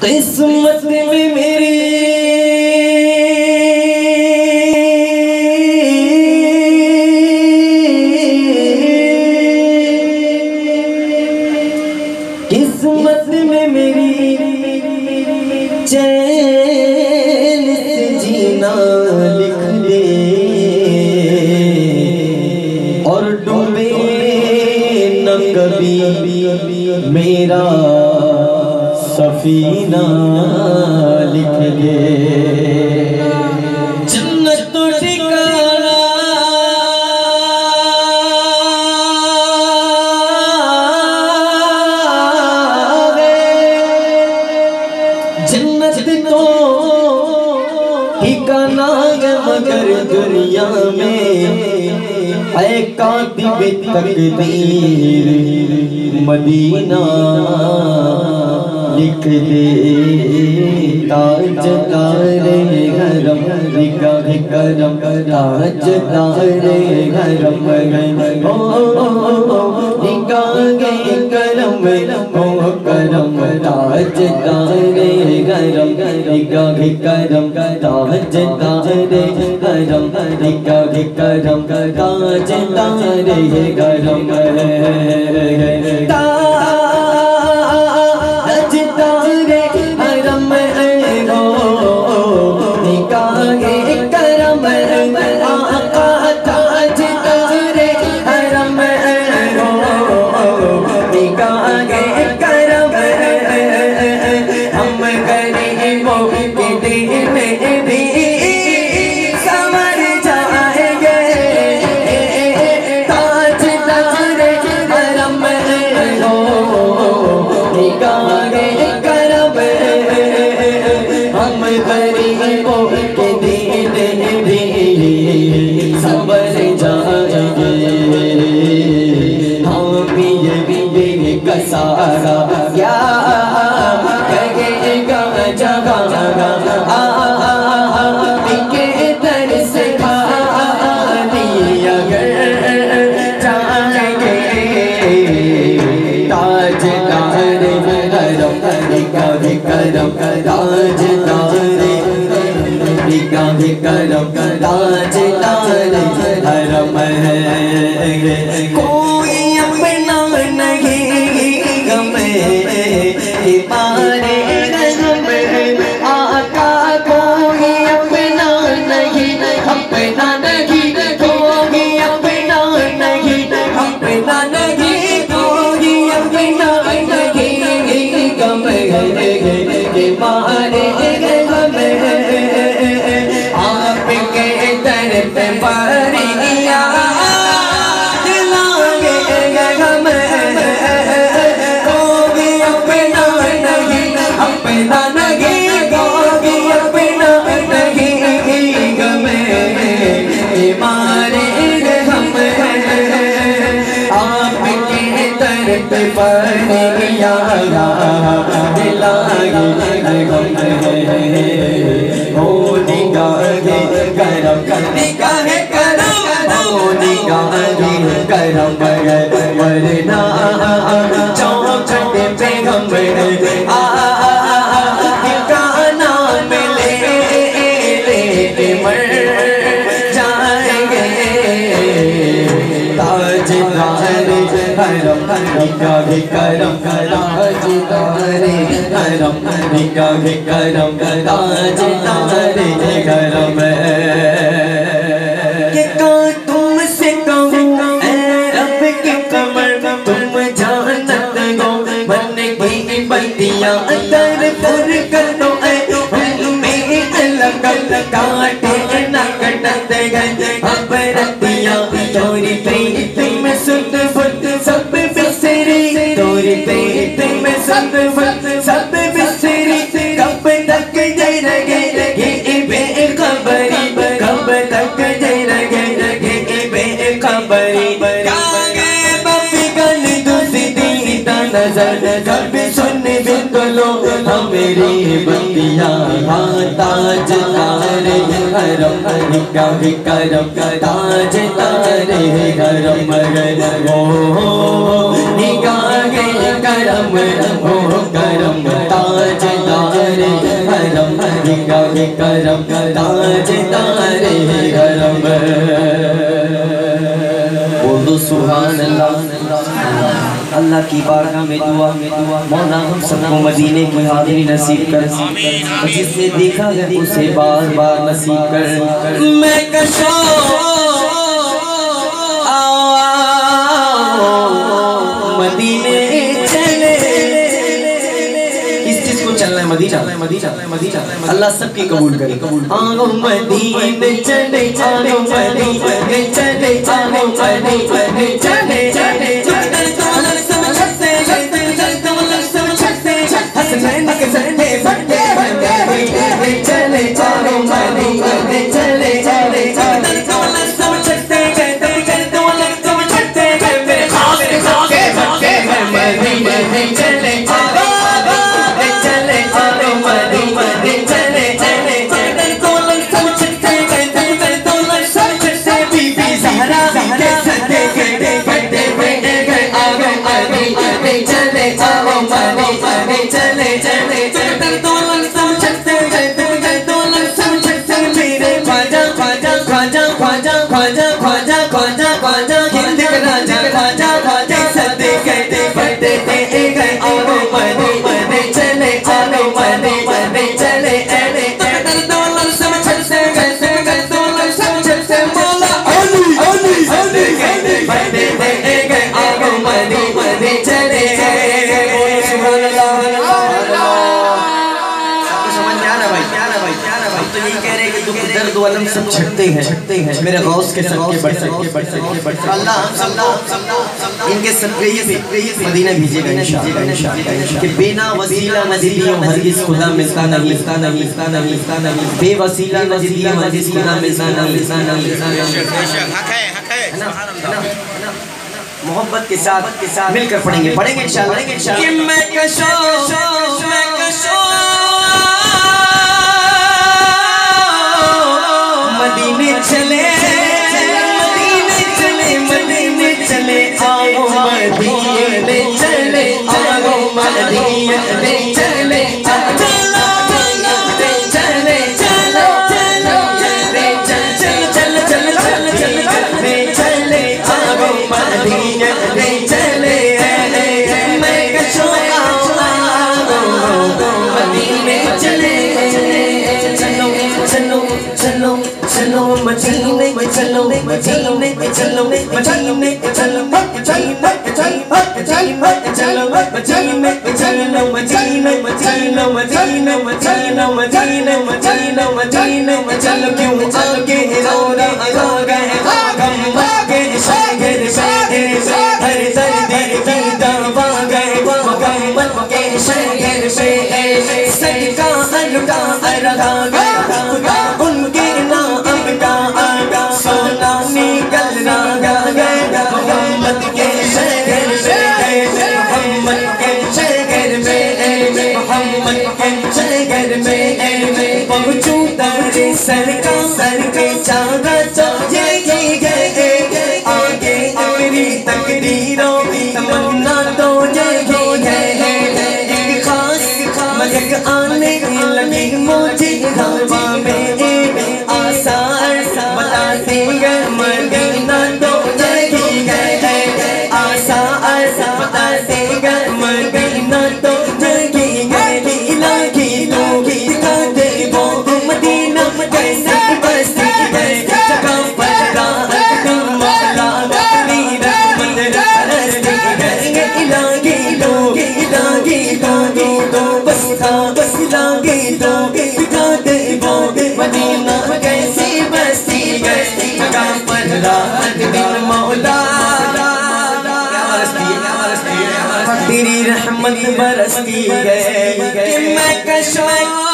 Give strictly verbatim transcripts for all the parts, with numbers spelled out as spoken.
किस्मत में मेरी किस्मत में मेरी चैन से जीना लिख दे और डूबे न कभी मेरा सफीना लिख दे। जन्नत तो ठिकाना जन्नत तो ठिकाना है मगर दुनिया में ऐ कातिब तकदीर मदीना लिख दे। ताजदारे हरम निगाह करम ताजदारे हरम निगाह करम ओ करम ताजदारे हरम निगाह करम ताजदारे हरम निगाह करम ताजदारे हरम सारा क्या कहेगा जगह जगह आ के दर से खाली अगर जाएंगे ताजदारे हरम निगाह करम ताजदारे निगाह करम ताजदारे हरम कोई अपना नहीं मारे गम आका कोई अपना नहीं अपना नहीं कोई अपना नहीं अपना नहीं कोई अपना नहीं गम के मारे गम आपके दर पे परिया करम वरना चौखट पे हम ठिकाना मिले लेके मर जाएंगे। ताजदारे हरम निगाह करम ताजदारे हरम निगाह करम ताजदारे हरम अंदर पुर कर दो काटे न कटते गए अब रतिया तोरी प्रीत में सुध बुध सब बिसरी तोरी प्रीत में सुध बुध सब बिसरी कब तक जय रगे ये बेखबरी कब तक जय रगे ये बेखबरी नजर कब सुन बिंदलो मेरी बंदिया ताजदारे हरम निगाह करम ताजदारे हरम ओ निगाह करम ओ करम ताजदारे सुभान अल्लाह। अल्लाह की बारगाह में दुआ में दुआ मौला हम सबको मदीने की हाज़िरी नसीब कर, जिसने देखा है उसे बार बार नसीब कर। मैं कशो मदीने चले, इस चीज को चलना है, मदीना मदीना मदीना। अल्लाह सबकी कबूल करे। आओ मदीने चले, आओ मदीने चले, आओ मदीने चले चले हसनैन के झंडे फटे फटे चले चलो मदीने चले चले सब छते गए गए तो लग सब छते गए मेरे खास के फटे मदीने चले चलो चले चलो मदीने चले चले तो लग सब छते गए तो लग सब छते बीबी ज़हरा के छते गए फटे फटे गए आगे मदीने चले चलो मदीने चले चले चले तो लग सब छते गए तो लग सब छते मेरे ख्वाजा ख्वाजा ख्वाजा ख्वाजा ख्वाजा ख्वाजा ख्वाजा ख्वाजा हिंद के राजा ख्वाजा ख्वाजा सदे गए फटे गए गए आओ मदीने चले चलो मदीने चले चले चले तो लग सब छते गए तो लग सब छते बोला ओली ओली ओली गए फटे गए आओ मदीने चले सुभान अल्लाह। दर्द वलम सब छटते हैं छटते हैं मेरे गौस के सदके बढ़ सके बढ़ सके बढ़ सके अल्लाह हम सब इनके सदके ये मदीना भेजेगा इंशाअल्लाह इंशाअल्लाह कि बिना वसीला नज़ीरियों हरगिज़ खुदा मिलता नहीं मिलता नहीं मिलता नहीं मिलता नहीं बेवसीला नज़ीरियों हरगिज़ खुदा मिलता नहीं मिलता नहीं मिलता नहीं। हक है हक है ना मोहब्बत के साथ के साथ मिलकर पढ़ेंगे पढ़ेंगे इंशाअल्लाह पढ़ेंगे इंशाअल्लाह कि मैं कशो मैं कशो मदीने चले मदीने चले मदीने चले आओ मदीने चले आओ मदीने चले चलो चले चलो चलो चले चल चल चल चल चल चले आओ मदीने चले मैं कशो मदीने चले चलो चलो चलो चलो मदीने में चलो मदीने में चलो मदीने में चलो मदीने में चलो मदीने में चलो मदीने में चलो मदीने में चलो मदीने में चलो मदीने में चलो मदीने में चलो क्यों आगे रो रहा रो गए गम के शहर शहर से हर दर्द की दवा गए गम के शहर से सदका अलका अरगा गया खुदा उनके नाम का आगा सोना निकल रहा गया मोहम्मद के शहर से मोहम्मद के शहर में मोहम्मद के शहर में पहुँचूं तेरे सर का सर के चाँदा चौजे गए आगे मेरी तकदीरों की तमन्ना तो जगी है एक खास मलक आने लगी मुझे हवा में आसार बताते गए मदीना तो जगी गए आसार बताते गए मदीना तो जगी गए इलाही तो दिखा दे वो मदीना कैसे बसती है जगह पर राहत का मौला अपनी रहमत रखती है इलाही तो इलाही तो तो बस था बस इलाही तो दिखा दे वो मदीना कैसे बसती है जगह पर राहत का मौला तेरी रहमत बरसती है कि मैं कशो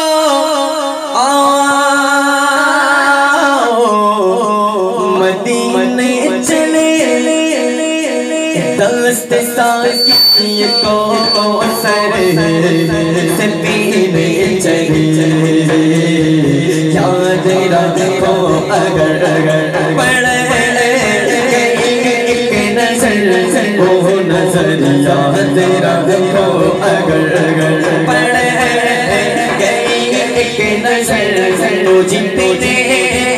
मदीने चले दस्त साकी को सर से पीने चले याद रखो अगर अगर पड़े नजर ओ नजर याद रखो अगर अगर पड़े गई एक नजर तो जितने